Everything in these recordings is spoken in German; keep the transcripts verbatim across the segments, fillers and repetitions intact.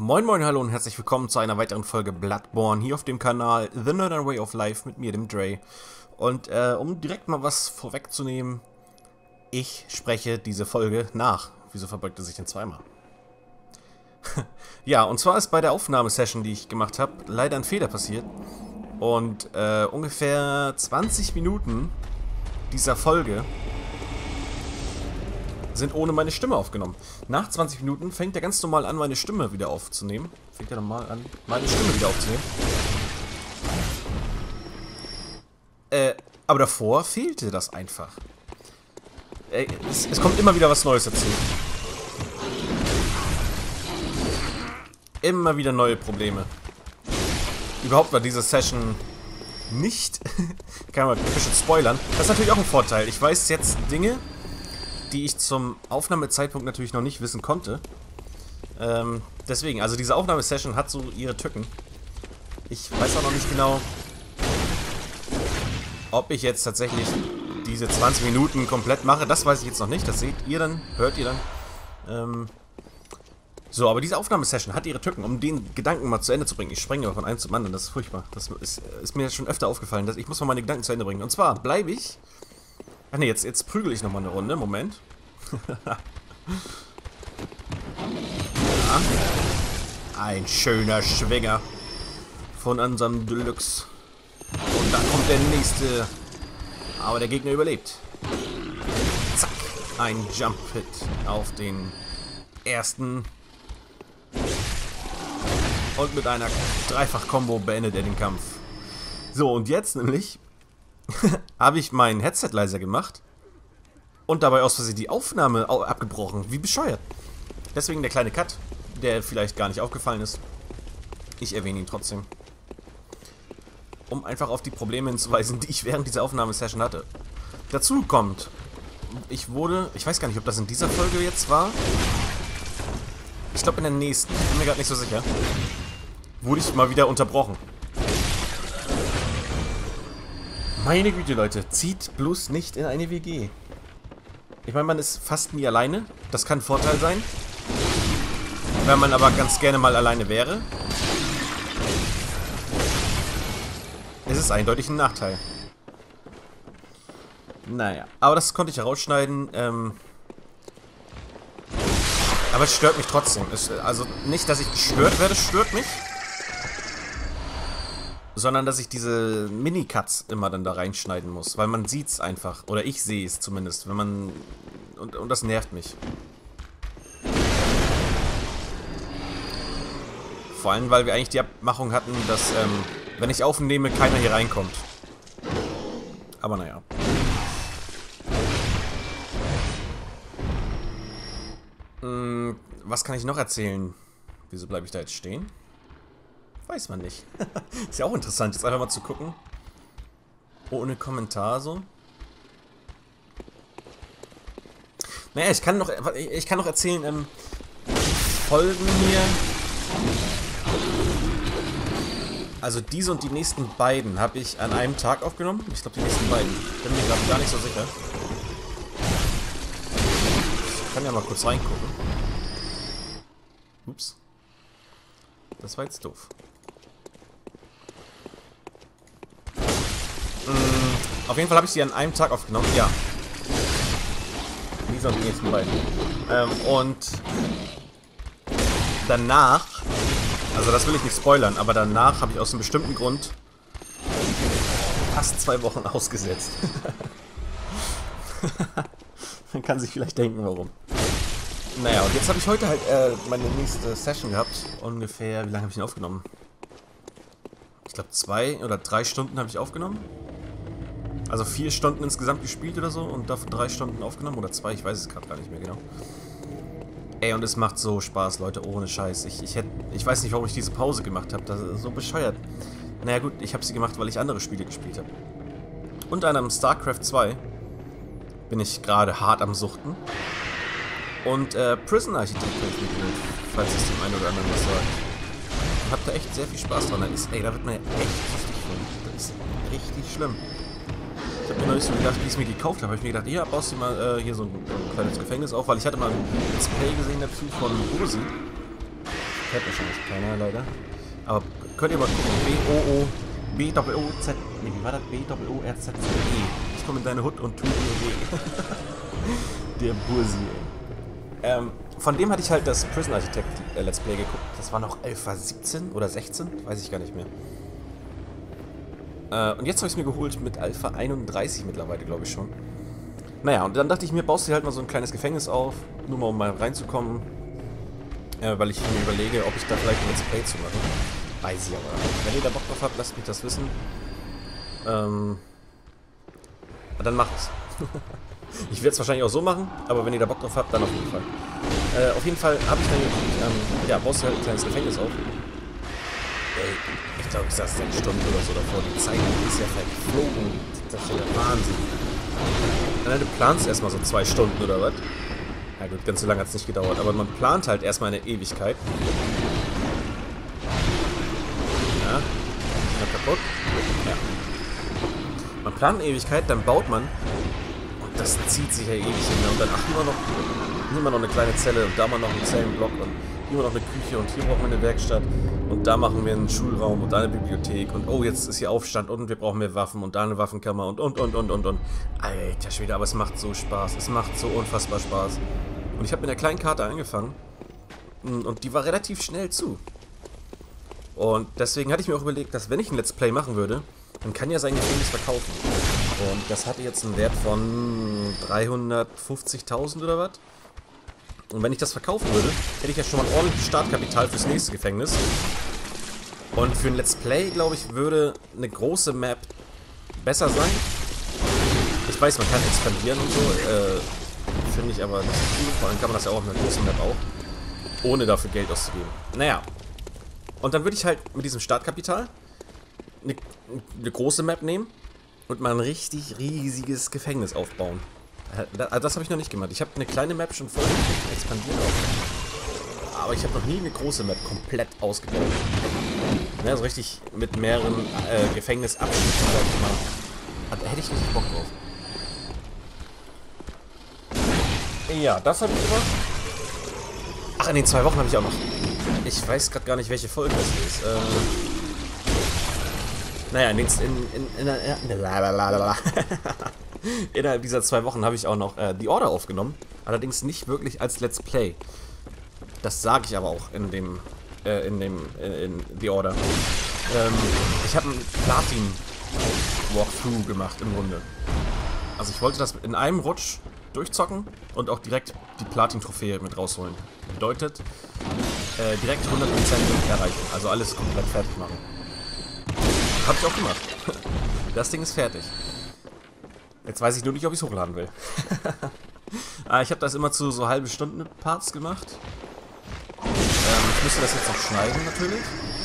Moin moin, hallo und herzlich willkommen zu einer weiteren Folge Bloodborne hier auf dem Kanal The Northern Way of Life mit mir, dem Dre. Und äh, um direkt mal was vorwegzunehmen, ich spreche diese Folge nach. Wieso verbeugt er sich denn zweimal? Ja, und zwar ist bei der Aufnahmesession, die ich gemacht habe, leider ein Fehler passiert. Und äh, ungefähr zwanzig Minuten dieser Folge sind ohne meine Stimme aufgenommen. Nach zwanzig Minuten fängt er ganz normal an, meine Stimme wieder aufzunehmen. Fängt er normal an, meine Stimme wieder aufzunehmen. Äh, aber davor fehlte das einfach. Äh, es, es kommt immer wieder was Neues dazu. Immer wieder neue Probleme. Überhaupt war diese Session nicht... kann man ein bisschen spoilern. Das ist natürlich auch ein Vorteil. Ich weiß jetzt Dinge, die ich zum Aufnahmezeitpunkt natürlich noch nicht wissen konnte. Ähm, deswegen, also diese Aufnahmesession hat so ihre Tücken. Ich weiß auch noch nicht genau, ob ich jetzt tatsächlich diese zwanzig Minuten komplett mache. Das weiß ich jetzt noch nicht. Das seht ihr dann, hört ihr dann. Ähm, so, aber diese Aufnahmesession hat ihre Tücken, um den Gedanken mal zu Ende zu bringen. Ich sprenge aber von einem zum anderen, das ist furchtbar. Das ist, ist mir schon öfter aufgefallen, dass ich muss mal meine Gedanken zu Ende bringen. Und zwar bleibe ich... Ach ne, jetzt, jetzt prügel ich nochmal eine Runde. Moment. Ja. Ein schöner Schwinger von unserem Deluxe. Und dann kommt der nächste. Aber der Gegner überlebt. Zack. Ein Jump Hit auf den ersten. Und mit einer Dreifach-Kombo beendet er den Kampf. So, und jetzt nämlich habe ich mein Headset leiser gemacht und dabei aus Versehen die Aufnahme abgebrochen. Wie bescheuert. Deswegen der kleine Cut, der vielleicht gar nicht aufgefallen ist. Ich erwähne ihn trotzdem. Um einfach auf die Probleme hinzuweisen, die ich während dieser Aufnahmesession hatte. Dazu kommt, ich wurde, ich weiß gar nicht, ob das in dieser Folge jetzt war. Ich glaube in der nächsten, ich bin mir gerade nicht so sicher. Wurde ich mal wieder unterbrochen. Meine Güte, Leute, zieht bloß nicht in eine W G. Ich meine, man ist fast nie alleine. Das kann ein Vorteil sein. Wenn man aber ganz gerne mal alleine wäre, ist es eindeutig ein Nachteil. Naja, aber das konnte ich herausschneiden. Ähm aber es stört mich trotzdem. Es, also nicht, dass ich gestört werde, stört mich. Sondern, dass ich diese Mini-Cuts immer dann da reinschneiden muss. Weil man sieht es einfach. Oder ich sehe es zumindest. Wenn man... Und, und das nervt mich. Vor allem, weil wir eigentlich die Abmachung hatten, dass, ähm, wenn ich aufnehme, keiner hier reinkommt. Aber naja. Hm, was kann ich noch erzählen? Wieso bleibe ich da jetzt stehen? Weiß man nicht. Ist ja auch interessant, jetzt einfach mal zu gucken. Ohne Kommentar so. Naja, ich kann noch, ich kann noch erzählen, ähm, Folgen hier. Also diese und die nächsten beiden habe ich an einem Tag aufgenommen. Ich glaube, die nächsten beiden. Bin mir gerade gar nicht so sicher. Ich kann ja mal kurz reingucken. Ups. Das war jetzt doof. Auf jeden Fall habe ich sie an einem Tag aufgenommen, ja. Wie sind die nächsten beiden? Ähm, und danach, also das will ich nicht spoilern, aber danach habe ich aus einem bestimmten Grund fast zwei Wochen ausgesetzt. Man kann sich vielleicht denken, warum. Naja, und jetzt habe ich heute halt äh, meine nächste Session gehabt. Ungefähr, wie lange habe ich ihn aufgenommen? Ich glaube zwei oder drei Stunden habe ich aufgenommen. Also vier Stunden insgesamt gespielt oder so und davon drei Stunden aufgenommen. Oder zwei, ich weiß es gerade gar nicht mehr genau. Ey, und es macht so Spaß, Leute, ohne Scheiß. Ich, ich, hätt, ich weiß nicht, warum ich diese Pause gemacht habe. Das ist so bescheuert. Naja gut, ich habe sie gemacht, weil ich andere Spiele gespielt habe. Unter anderem StarCraft zwei bin ich gerade hart am Suchten. Und äh, Prison Architect habe ich mir geholt, falls es dem einen oder anderen was sagt. Ich hab da echt sehr viel Spaß dran. Da ist, ey, da wird man ja echt richtig von. Das ist richtig schlimm. Ich habe mir noch nicht so gedacht, wie ich es mir gekauft habe. Hab ich mir gedacht, ja, baust du mal äh, hier so ein, so ein kleines Gefängnis auf, weil ich hatte mal ein Display gesehen dazu von Rosi. kennt wahrscheinlich keiner, leider. Aber könnt ihr mal gucken. B O O B O O Z. Nee, wie war das? B O O R Z Z E. Ich komme in deine Hut und tu dir weh. Der Bursi, ey. Ähm, von dem hatte ich halt das Prison Architect äh, Let's Play geguckt. Das war noch Alpha siebzehn oder sechzehn? Weiß ich gar nicht mehr. Äh, und jetzt habe ich es mir geholt mit Alpha einunddreißig mittlerweile, glaube ich schon. Naja, und dann dachte ich mir, baust du halt mal so ein kleines Gefängnis auf. Nur mal, um mal reinzukommen. Äh, weil ich mir überlege, ob ich da vielleicht ein Let's Play zu machen. Weiß ich aber. Wenn ihr da Bock drauf habt, lasst mich das wissen. Ähm, dann macht es. Ich werde es wahrscheinlich auch so machen, aber wenn ihr da Bock drauf habt, dann auf jeden Fall. Äh, auf jeden Fall habe ich dann, ähm, ja, baust du halt ein kleines Gefängnis auf. Ey, ich glaube, ich saß sechs Stunden oder so davor. Die Zeit ist ja verflogen. Das ist ja der Wahnsinn. Dann du planst erstmal so zwei Stunden oder was? Ja gut, ganz so lange hat es nicht gedauert, aber man plant halt erstmal eine Ewigkeit. Ja, ist noch kaputt? Ja. Man plant eine Ewigkeit, dann baut man. Und das zieht sich ja ewig hin. Und dann ach, immer noch, immer noch eine kleine Zelle und da mal noch einen Zellenblock und immer noch eine Küche und hier brauchen wir eine Werkstatt. Und da machen wir einen Schulraum und da eine Bibliothek. Und oh, jetzt ist hier Aufstand und wir brauchen mehr Waffen und da eine Waffenkammer und und und und und und. Alter Schwede, aber es macht so Spaß. Es macht so unfassbar Spaß. Und ich habe mit der kleinen Karte angefangen. Und die war relativ schnell zu. Und deswegen hatte ich mir auch überlegt, dass wenn ich ein Let's Play machen würde, dann kann ja sein Gefängnis verkaufen. Und das hatte jetzt einen Wert von dreihundertfünfzigtausend oder was. Und wenn ich das verkaufen würde, hätte ich ja schon mal ein ordentliches Startkapital fürs nächste Gefängnis. Und für ein Let's Play, glaube ich, würde eine große Map besser sein. Ich weiß, man kann expandieren und so. Äh, Finde ich aber nicht so cool. Vor allem kann man das ja auch mit einer großen Map auch. Ohne dafür Geld auszugeben. Naja. Und dann würde ich halt mit diesem Startkapital eine, eine große Map nehmen und mal ein richtig riesiges Gefängnis aufbauen. Das, das habe ich noch nicht gemacht. Ich habe eine kleine Map schon voll expandiert auch. Aber ich habe noch nie eine große Map komplett ausgebaut. Ja, also richtig mit mehreren äh, Gefängnisabschnitten. Da hätte ich richtig Bock drauf. Ja, das habe ich gemacht. Ach, in den zwei Wochen habe ich auch noch. Ich weiß gerade gar nicht, welche Folge das ist. Äh, naja, in, in, in, in, in, innerhalb dieser zwei Wochen habe ich auch noch äh, The Order aufgenommen. Allerdings nicht wirklich als Let's Play. Das sage ich aber auch in dem, äh, in dem, äh, in The Order. Ähm, ich habe einen Platin-Walkthrough gemacht im Grunde. Also ich wollte das in einem Rutsch durchzocken und auch direkt die Platin-Trophäe mit rausholen. Bedeutet, äh, direkt hundert Prozent erreichen. Also alles komplett fertig machen. Hab ich auch gemacht. Das Ding ist fertig. Jetzt weiß ich nur nicht, ob ich es hochladen will. ah, ich habe das immer zu so halbe Stunden Parts gemacht. Ähm, ich müsste das jetzt noch schneiden natürlich.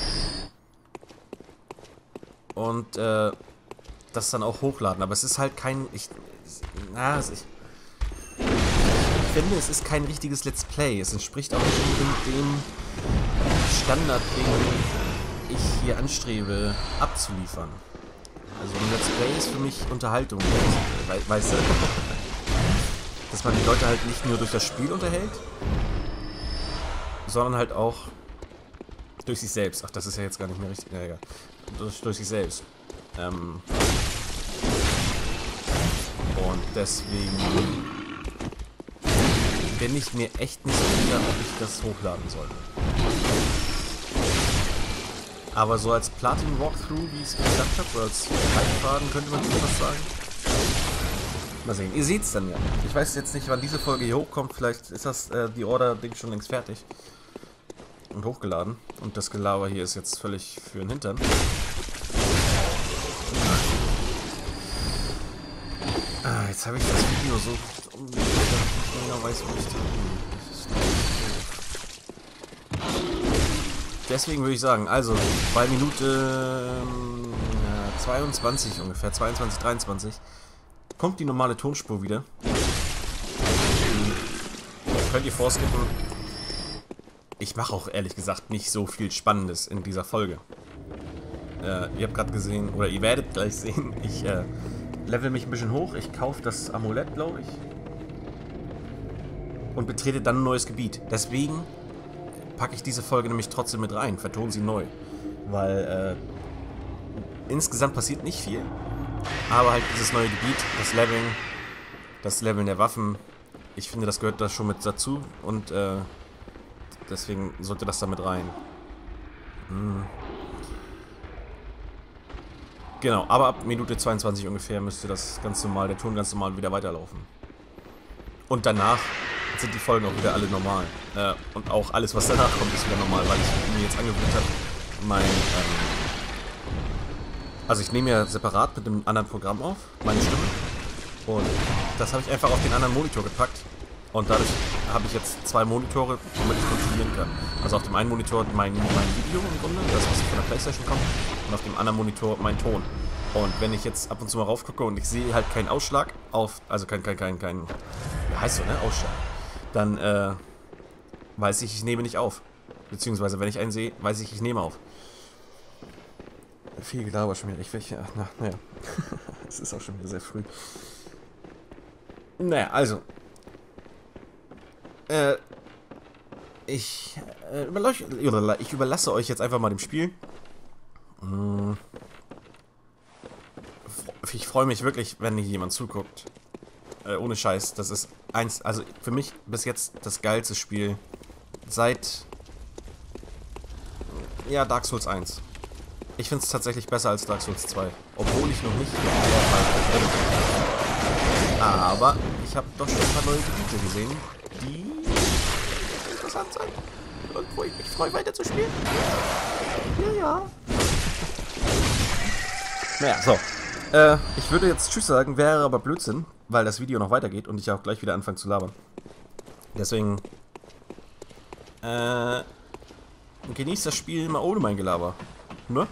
Und äh, das dann auch hochladen. Aber es ist halt kein... Ich, na, ich, ich finde, es ist kein richtiges Let's Play. Es entspricht auch nicht unbedingt dem Standard, den ich hier anstrebe, abzuliefern. Also ein Let's Play ist für mich Unterhaltung, we weißt du? Dass man die Leute halt nicht nur durch das Spiel unterhält, sondern halt auch durch sich selbst. Ach, das ist ja jetzt gar nicht mehr richtig. Ja, egal. Durch, durch sich selbst. Ähm Und deswegen bin ich mir echt nicht sicher, ob ich das hochladen sollte. Aber so als Platin-Walkthrough, wie ich es gesagt habe, oder als Leitfaden, könnte man was sagen. Mal sehen. Ihr seht es dann ja. Ich weiß jetzt nicht, wann diese Folge hier hochkommt. Vielleicht ist das äh, die Order-Ding schon längst fertig. Und hochgeladen. Und das Gelaber hier ist jetzt völlig für den Hintern. Ah, jetzt habe ich das Video so umgekehrt, dass ich nicht mehr weiß, wo ich da bin. Deswegen würde ich sagen, also bei Minute ähm, ja, zweiundzwanzig ungefähr, zweiundzwanzig, dreiundzwanzig, kommt die normale Tonspur wieder. Könnt ihr vorskippen. Ich mache auch ehrlich gesagt nicht so viel Spannendes in dieser Folge. Äh, ihr habt gerade gesehen, oder ihr werdet gleich sehen, ich äh, level mich ein bisschen hoch, ich kaufe das Amulett, glaube ich. Und betrete dann ein neues Gebiet. Deswegen packe ich diese Folge nämlich trotzdem mit rein, vertone sie neu. Weil äh, insgesamt passiert nicht viel, aber halt dieses neue Gebiet, das Leveln, das Leveln der Waffen, ich finde, das gehört da schon mit dazu und äh, deswegen sollte das da mit rein. Hm. Genau, aber ab Minute zweiundzwanzig ungefähr müsste das ganz normal, der Ton ganz normal wieder weiterlaufen. Und danach sind die Folgen auch wieder alle normal. Äh, und auch alles, was danach kommt, ist wieder normal, weil ich mir jetzt angewöhnt habe, mein, ähm, also ich nehme ja separat mit einem anderen Programm auf, meine Stimme. Und das habe ich einfach auf den anderen Monitor gepackt. Und dadurch habe ich jetzt zwei Monitore, womit ich kontrollieren kann. Also auf dem einen Monitor mein, mein Video im Grunde, das was von der Playstation kommt, und auf dem anderen Monitor mein Ton. Und wenn ich jetzt ab und zu mal raufgucke und ich sehe halt keinen Ausschlag auf, also kein, kein, kein, kein, ja, heißt so, ne, Ausschlag, dann äh, weiß ich, ich nehme nicht auf. Beziehungsweise, wenn ich einen sehe, weiß ich, ich nehme auf. Viel Gelaber schon wieder. Ich will, ja, na, naja. Es ist auch schon wieder sehr früh. Naja, also. Äh, ich, äh, überlasse, ich überlasse euch jetzt einfach mal dem Spiel. Hm. Ich freue mich wirklich, wenn hier jemand zuguckt. Äh, ohne Scheiß. Das ist eins, also für mich bis jetzt das geilste Spiel seit, ja, Dark Souls eins. Ich finde es tatsächlich besser als Dark Souls zwei. Obwohl ich noch nicht bin. Aber ich habe doch schon ein paar neue Gebiete gesehen, die interessant sind. Und wo ich mich freue, weiter zu spielen. Ja, ja. Naja, so. Äh, ich würde jetzt Tschüss sagen, wäre aber Blödsinn, weil das Video noch weitergeht und ich auch gleich wieder anfange zu labern. Deswegen, äh, genießt das Spiel mal ohne mein Gelaber. Ne?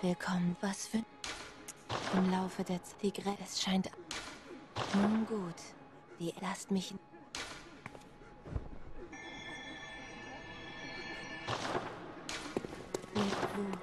Willkommen, was für... Im Laufe der Zeit, die Gre es scheint... Nun gut, die lasst mich... Wo?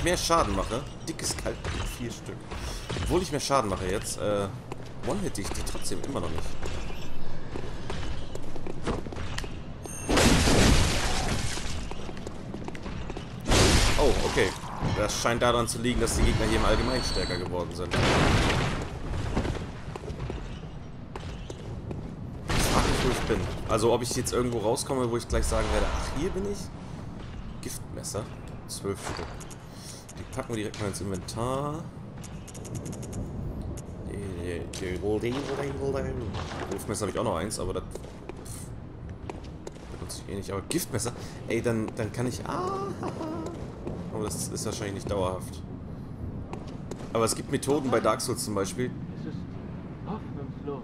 mehr Schaden mache, dickes Kaltblut, vier Stück. Obwohl ich mehr Schaden mache jetzt, äh, one-hit ich die trotzdem immer noch nicht. Oh, okay. Das scheint daran zu liegen, dass die Gegner hier im Allgemeinen stärker geworden sind. Ich frage mich, wo ich bin. Also ob ich jetzt irgendwo rauskomme, wo ich gleich sagen werde, ach, hier bin ich. Giftmesser. Zwölf Stück. Die packen wir direkt mal ins Inventar. Wurfmesser habe ich auch noch eins, aber das benutze ich eh nicht. Aber Giftmesser, ey, dann, dann kann ich... Ah, aber das ist wahrscheinlich nicht dauerhaft. Aber es gibt Methoden bei Dark Souls zum Beispiel. Es ist hoffnungslos.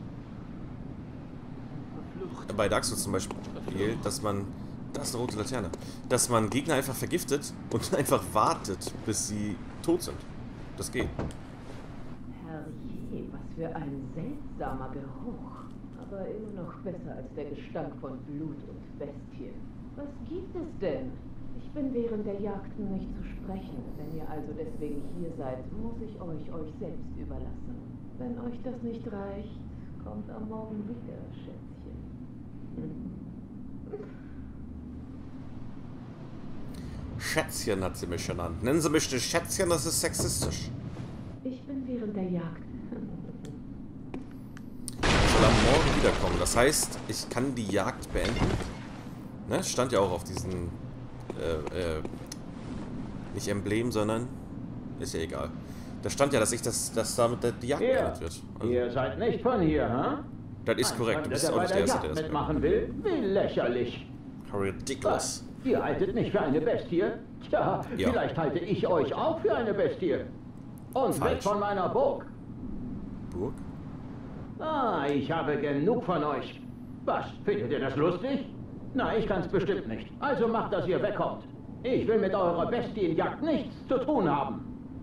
Verflucht. Bei Dark Souls zum Beispiel, dass man... Da ist eine rote Laterne. Dass man Gegner einfach vergiftet und einfach wartet, bis sie tot sind. Das geht. Herrje, was für ein seltsamer Geruch. Aber immer noch besser als der Gestank von Blut und Bestien. Was gibt es denn? Ich bin während der Jagden nicht zu sprechen. Wenn ihr also deswegen hier seid, muss ich euch euch selbst überlassen. Wenn euch das nicht reicht, kommt am Morgen wieder, Schätzchen. Schätzchen hat sie mich genannt. Nennen Sie mich nicht Schätzchen, das ist sexistisch. Ich bin während der Jagd. Ich soll am Morgen wiederkommen. Das heißt, ich kann die Jagd beenden. Ne? Stand ja auch auf diesen... Äh, äh, nicht Emblem, sondern... Ist ja egal. Da stand ja, dass ich das, dass damit die Jagd beendet wird. Also, Ihr seid nicht von hier, hä? das ist korrekt. Du bist auch nicht der Erste, der das mitmachen will. Wie lächerlich. Ridiculous. Ihr haltet mich für eine Bestie? Tja, Ja. vielleicht halte ich euch auch für eine Bestie. Und weg Falsch. von meiner Burg. Burg? Ah, ich habe genug von euch. Was, findet ihr das lustig? Na, ich kann's bestimmt nicht. Also macht, dass ihr wegkommt. Ich will mit eurer Bestienjagd nichts zu tun haben.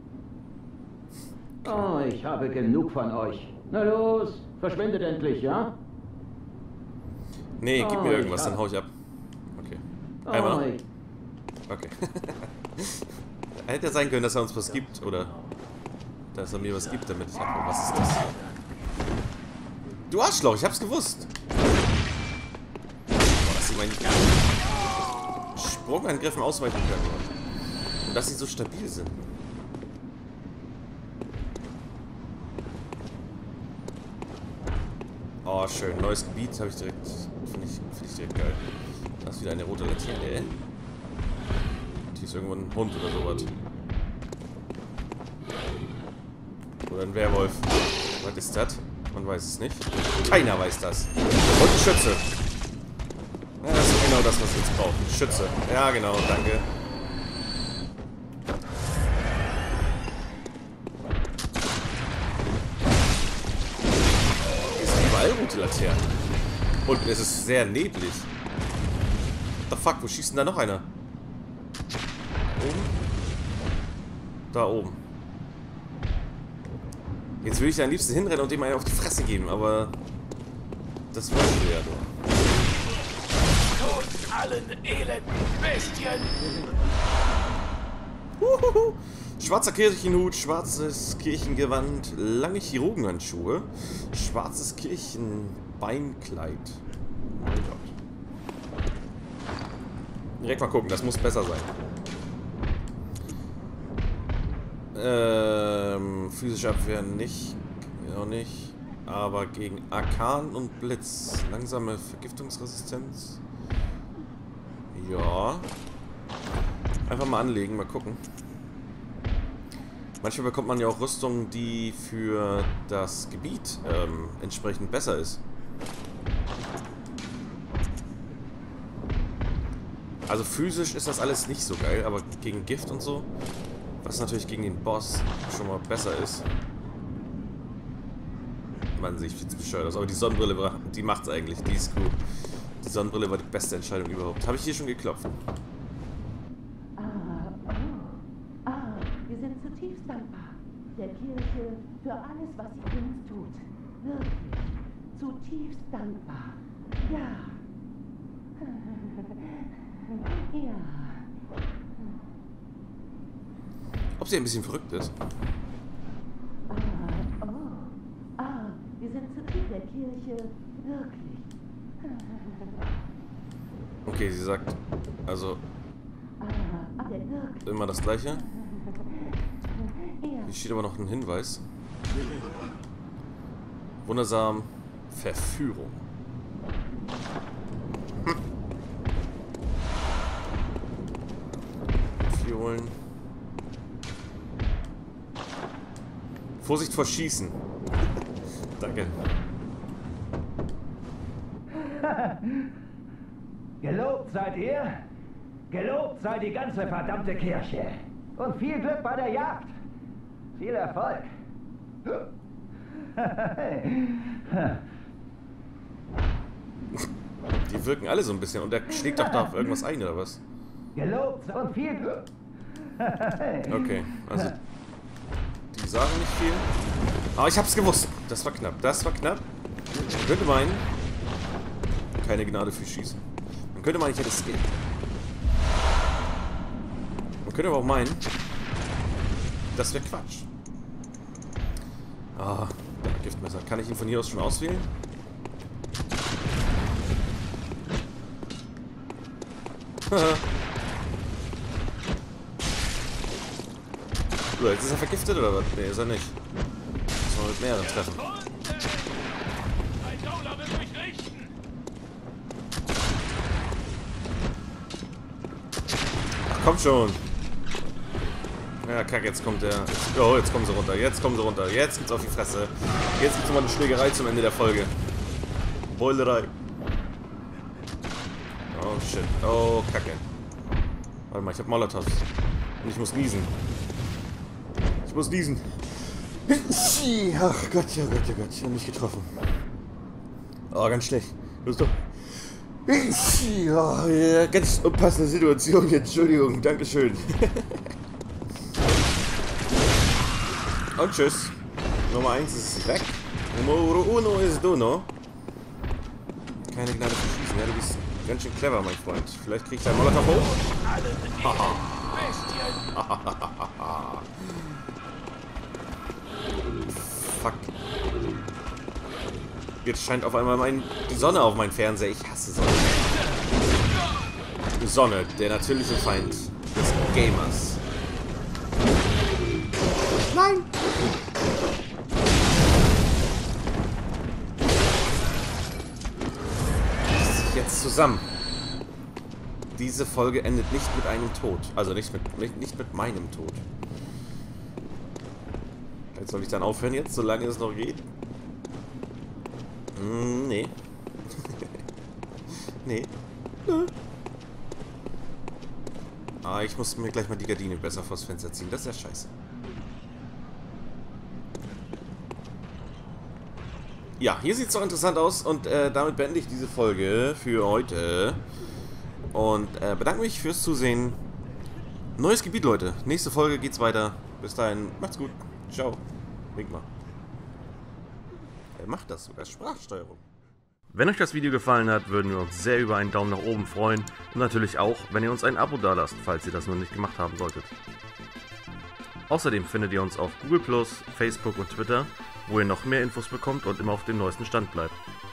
Oh, ich habe genug von euch. Na los, verschwindet endlich, ja? Nee, gib Oh, mir ich irgendwas, hab- dann hau ich ab. Okay. Einmal Oh, noch? ich, Okay. Hätte ja sein können, dass er uns was gibt, oder... Dass er mir was gibt, damit ich abhole. Was ist das? Du Arschloch, ich hab's gewusst! Boah, dass sie meinen Sprungangriffen ausweichen können. Und dass sie so stabil sind. Oh, schön. Neues Gebiet habe ich direkt... Finde ich, find ich direkt geil. Da ist wieder eine rote Laterne. Hier ist irgendwo ein Hund oder sowas. Oder ein Werwolf. Was ist das? Man weiß es nicht. Keiner weiß das. Und ein Schütze. Ja, das ist genau das, was wir jetzt brauchen. Schütze. Ja, genau. Danke. Hier sind überall rote Laternen. Und es ist sehr neblig. What the fuck? Wo schießt denn da noch einer? Oben? Da oben. Jetzt würde ich da am liebsten hinrennen und dem einen auf die Fresse geben, aber... Das wollen wir ja doch. Tod allen elenden Bestien! Uhuhu. Schwarzer Kirchenhut, schwarzes Kirchengewand, lange Chirurgenhandschuhe, schwarzes Kirchenbeinkleid. Oh mein Gott. Direkt mal gucken, das muss besser sein. Ähm, physische Abwehr nicht, auch nicht, aber gegen Arkan und Blitz. Langsame Vergiftungsresistenz. Ja. Einfach mal anlegen, mal gucken. Manchmal bekommt man ja auch Rüstung, die für das Gebiet ähm, entsprechend besser ist. Also physisch ist das alles nicht so geil, aber gegen Gift und so, was natürlich gegen den Boss schon mal besser ist. Man sieht viel zu bescheuert aus, aber die Sonnenbrille, die macht's eigentlich, die ist cool. Die Sonnenbrille war die beste Entscheidung überhaupt. Habe ich hier schon geklopft? Ah, oh. Ah, wir sind zutiefst dankbar. Der Kirche für alles, was sie für uns tut. Wirklich. Zutiefst dankbar. Ja. Ja. Ob sie ein bisschen verrückt ist. Ah, oh. Ah, wir sind zu in der Kirche. Wirklich. Okay, sie sagt, also Ah, wirklich. immer das Gleiche. Hier steht aber noch ein Hinweis. Wundersam, Verführung. Hm. Violen. Vorsicht vor Schießen. Danke. Gelobt seid ihr, gelobt sei die ganze verdammte Kirche. Und viel Glück bei der Jagd. Viel Erfolg. Die wirken alle so ein bisschen und er schlägt doch da auf irgendwas ein, oder was? Gelobt und viel Glück. Okay, also die sagen nicht viel. Aber ich hab's gewusst. Das war knapp. Das war knapp. Man könnte meinen, keine Gnade für Schießen. Man könnte meinen, ich hätte Skill. Man könnte aber auch meinen, das wäre Quatsch. Ah, der Giftmesser. Kann ich ihn von hier aus schon auswählen? So, jetzt ist er vergiftet oder was? Nee, ist er nicht. Muss man mit mehreren treffen. Ach, komm schon. Ja, kack, jetzt kommt der. Oh, jetzt kommen sie runter. Jetzt kommen sie runter. Jetzt gibt's auf die Fresse. Jetzt gibt's nochmal eine Schlägerei zum Ende der Folge. Beulerei. Oh, shit. Oh, Kacke. Warte mal, ich hab Molotovs. Und ich muss niesen. Ich muss niesen. Ach Gott, ja Gott, ja Gott. Ich hab mich getroffen. Oh, ganz schlecht. Das ist doch... Oh, ja, ganz unpassende Situation hier. Entschuldigung, Dankeschön. Und tschüss. Nummer eins ist weg. Numero uno ist Dono. Keine Gnade für Schießen. Ja, du bist ganz schön clever, mein Freund. Vielleicht krieg ich deinen Molotow hoch. Haha. Fuck. Jetzt scheint auf einmal mein, die Sonne auf meinen Fernseher. Ich hasse Sonne. Sonne, der natürliche Feind des Gamers. Nein! Jetzt zusammen. Diese Folge endet nicht mit einem Tod. Also nicht mit, nicht, nicht mit meinem Tod. Jetzt soll ich dann aufhören jetzt, solange es noch geht? Hm, nee. Nee. Ah, ich muss mir gleich mal die Gardine besser vors Fenster ziehen. Das ist ja scheiße. Ja, hier sieht es doch interessant aus und äh, damit beende ich diese Folge für heute. Und äh, bedanke mich fürs Zusehen. Neues Gebiet, Leute. Nächste Folge geht's weiter. Bis dahin, macht's gut. Ciao. Wink mal. Er macht das sogar, Sprachsteuerung. Wenn euch das Video gefallen hat, würden wir uns sehr über einen Daumen nach oben freuen. Und natürlich auch, wenn ihr uns ein Abo dalasst, falls ihr das noch nicht gemacht haben solltet. Außerdem findet ihr uns auf Google plus, Facebook und Twitter, wo ihr noch mehr Infos bekommt und immer auf dem neuesten Stand bleibt.